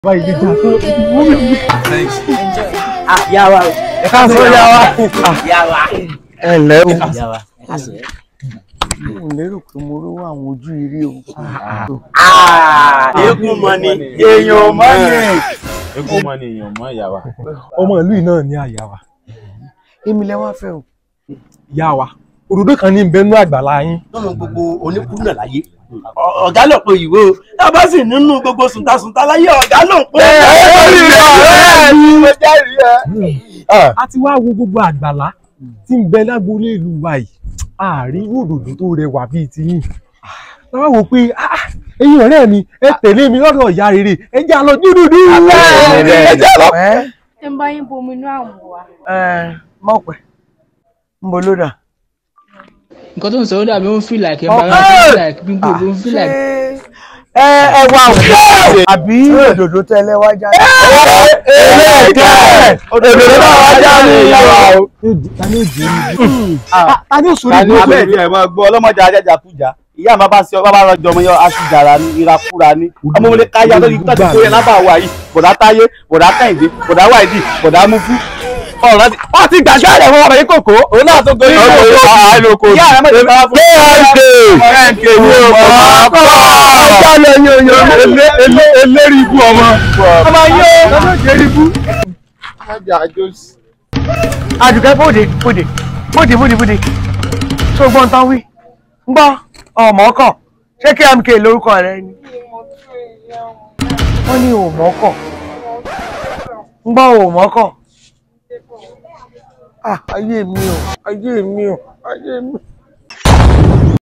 Why you did that? Thanks. Yawa. Ẹ ká sọ yawa. Yawa. Ẹ ǹlẹ́ o. Yawa. Mo lérò pé mo rówó àwọn ojú ire o. Eégún mọ ni. Èèyàn mọ ni. Eégún mọ ni èèyàn mọ ìyá wa. Ọmọ ìlú yìí náà ní àyà wa. Èmi lẹ wá fẹ́ o. Ìyá wa. Òdòdó kan ní bẹnu àgbàlá yín. Lọ́nà gbogbo oníkúrú náà láyé. Ọ̀gá ló pe ìwé o. Tá a bá sì nínú gbogbo sùntàsùntà láyé ọ̀gá ló ń pè. A ti wá wo gbogbo àgbàlá tí ń bẹ lágboolé ìlú wa yìí. Àárín òdòdó tó rẹwà bíi tiyín. Láwa wò pé ẹ̀yin ọ̀rẹ́ mi ẹ tẹ̀lé mi lọ́dọ̀ ìyá rere ẹ jẹ́ a lọ dúdúdú. Ẹ jẹ́ lọ. Ẹ ń bá yín bomi inú àwọn wa. Mọ̀pẹ́ ń bo ló dà. Nǹkan tó ń sọ ó dàbí ó ń feel like embarrassing like gbígbó ló ń feel like. Ẹ wá òkè àbí òdòdó tẹ́lẹ̀ wá jáde. Òdòdó náà wá jáde ìyàwó. Ta ni ó jẹ́ mi? Ta ni ó sọ ní Abẹ́ ìdí ẹ̀ máa gbọ́ ọlọ́mọdé ajájàkújà. Ìyá àmọ́ bá ṣe ọba bá rọjò ọmọ yọ aṣùjàrà ní ìrakúra ní. Ọmọ wọlé káyà lórí tọ́jú tó yẹ lábà wà yìí. Bọ̀dá Táyé, bọ̀dá Kẹ́hìndé, bọ̀dá Wáìdì, bọ̀dá Múfú. Ọ̀rọ̀ ti wọ́n ti gbàgbé àrẹ̀ fún ọmọ yìí kòkó. Òun náà tó gorí ìlú. Ìyá rẹ̀ mọ̀ ìjọba fún eléri ibú ọmọ. Ọmọ yóò lọ́dọ̀ jẹ́rí ibú. Àdùkẹ́ bóde. Ṣé o gbọ́n tán wí? Ń gbọ́ ọmọ ọkọ̀. Ṣé KMK lórúkọ rẹ ni? Wọ́n ní òmò ọkọ̀. Ń gbọ́ òmò ọkọ̀. Ayé mi o.